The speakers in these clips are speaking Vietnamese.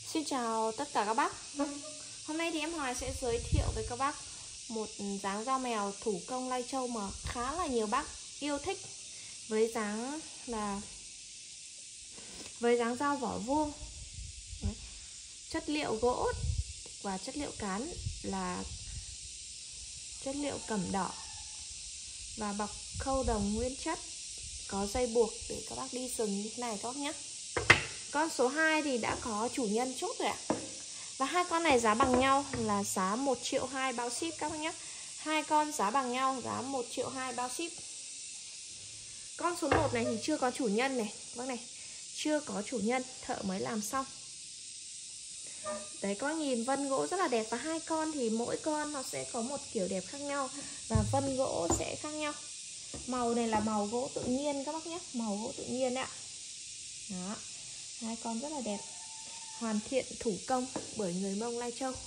Xin chào tất cả các bác. Hôm nay thì em Hoài sẽ giới thiệu với các bác một dáng dao mèo thủ công Lai Châu mà khá là nhiều bác yêu thích, với dáng dao vỏ vuông. Đấy. Chất liệu gỗ và chất liệu cán là chất liệu cẩm đỏ và bọc khâu đồng nguyên chất, có dây buộc để các bác đi rừng như thế này các bác nhé. Con số 2 thì đã có chủ nhân chốt rồi ạ. Và hai con này giá bằng nhau là giá 1.2 triệu bao ship các bác nhé. Hai con giá bằng nhau, giá 1.2 triệu bao ship. Con số 1 này thì chưa có chủ nhân này, các bác này, chưa có chủ nhân, thợ mới làm xong. Đấy, các bác nhìn vân gỗ rất là đẹp. Và hai con thì mỗi con nó sẽ có một kiểu đẹp khác nhau và vân gỗ sẽ khác nhau. Màu này là màu gỗ tự nhiên các bác nhé, màu gỗ tự nhiên ạ. Đó, hai con rất là đẹp, hoàn thiện thủ công bởi người Mông Lai Châu.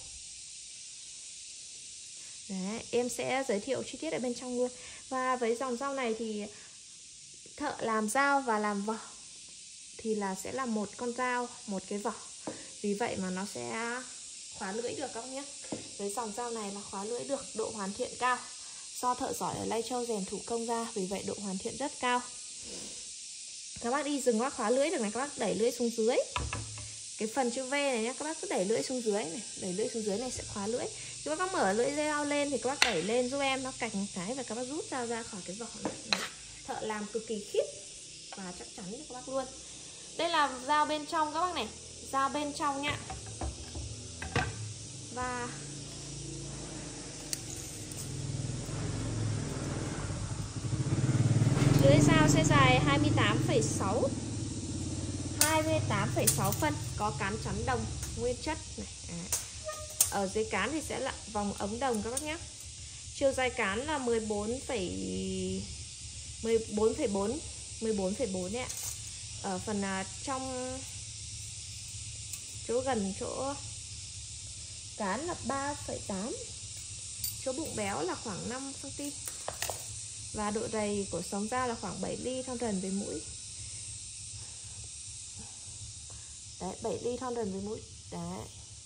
Đấy, em sẽ giới thiệu chi tiết ở bên trong luôn. Và với dòng dao này thì thợ làm dao và làm vỏ thì sẽ là một con dao, một cái vỏ. Vì vậy mà nó sẽ khóa lưỡi được các bác nhé. Với dòng dao này là khóa lưỡi được, độ hoàn thiện cao. Do thợ giỏi ở Lai Châu rèn thủ công ra, vì vậy độ hoàn thiện rất cao. Các bác đi rừng các bác khóa lưỡi được này, các bác đẩy lưỡi xuống dưới. Cái phần chữ V này nhá, các bác cứ đẩy lưỡi xuống dưới này, đẩy lưỡi xuống dưới này sẽ khóa lưỡi. Các bác mở lưỡi dao lên thì các bác đẩy lên giúp em, nó cạch một cái và các bác rút dao ra khỏi cái vỏ này. Thợ làm cực kỳ khít và chắc chắn cho các bác luôn. Đây là dao bên trong các bác này, dao bên trong nhá. Và lưỡi dao sẽ dài 28,6 phân, có cán chắn đồng nguyên chất này. Ở dưới cán thì sẽ là vòng ống đồng các bác nhé. Chiều dài cán là 14,4 đấy ạ. Ở phần trong chỗ gần chỗ cán là 3,8, chỗ bụng béo là khoảng 5 cm. Và độ dày của sống dao là khoảng 7 ly thon trần với mũi. Đấy, 7 ly thon trần với mũi. Đấy.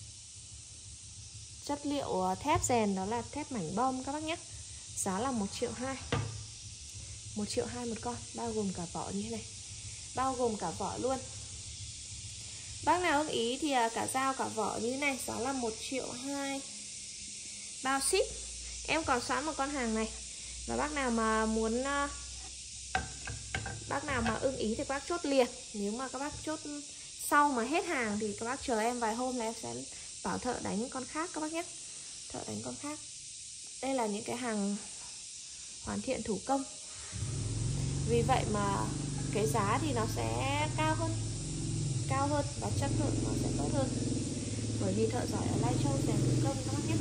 Chất liệu thép rèn đó là thép mảnh bom các bác nhé. Giá là 1.2 triệu. 1.2 triệu một con, bao gồm cả vỏ như thế này, bao gồm cả vỏ luôn. Bác nào ưng ý thì cả dao cả vỏ như thế này, giá là 1.2 triệu bao ship. Em còn sẵn một con hàng này. Và bác nào mà muốn, bác nào mà ưng ý thì các bác chốt liền. Nếu mà các bác chốt sau mà hết hàng thì các bác chờ em vài hôm là em sẽ bảo thợ đánh con khác các bác nhé. Thợ đánh con khác. Đây là những cái hàng hoàn thiện thủ công. Vì vậy mà cái giá thì nó sẽ cao hơn và chất lượng nó sẽ tốt hơn. Bởi vì thợ giỏi ở Lai Châu rèn thủ công các bác nhé.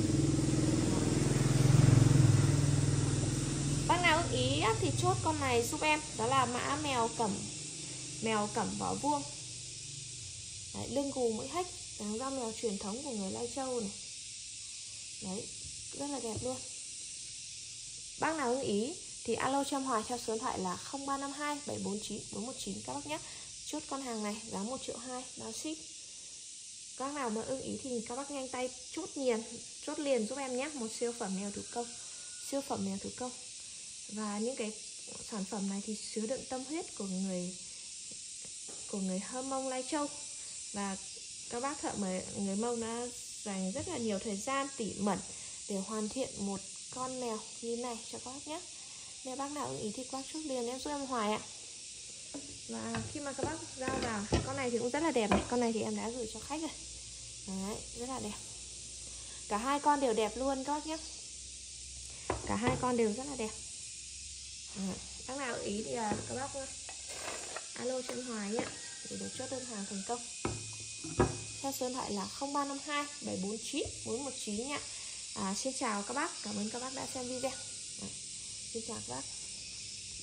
Bác nào ưng ý thì chốt con này giúp em. Đó là mã mèo cẩm vỏ vuông. Đấy, lưng gù mũi hách, dáng dao mèo truyền thống của người Lai Châu này. Đấy, rất là đẹp luôn. Bác nào ưng ý thì alo cho em Hoài theo số điện thoại là 0352 749 419 các bác nhé. Chốt con hàng này giá 1.2 triệu bao ship. Các nào mà ưng ý thì các bác nhanh tay chốt liền giúp em nhé. Một siêu phẩm mèo thủ công, siêu phẩm mèo thủ công. Và những cái sản phẩm này thì chứa đựng tâm huyết của người Hơ Mông Lai Châu. Và các bác thợ người Mông đã dành rất là nhiều thời gian tỉ mẩn để hoàn thiện một con mèo như này cho các bác nhé. Nếu bác nào ưng ý thì các bác chốt liền em giúp em Hoài ạ. Và khi mà các bác giao vào, con này thì cũng rất là đẹp này. Con này thì em đã gửi cho khách rồi. Đấy, rất là đẹp. Cả hai con đều đẹp luôn các bác nhé. Cả hai con đều rất là đẹp. Bác nào ý thì các bác alo cho em Hoài nhé, để được chốt đơn hàng thành công. Theo số điện thoại là 0352 749 419 nhé. Xin chào các bác, cảm ơn các bác đã xem video. Xin chào các bác.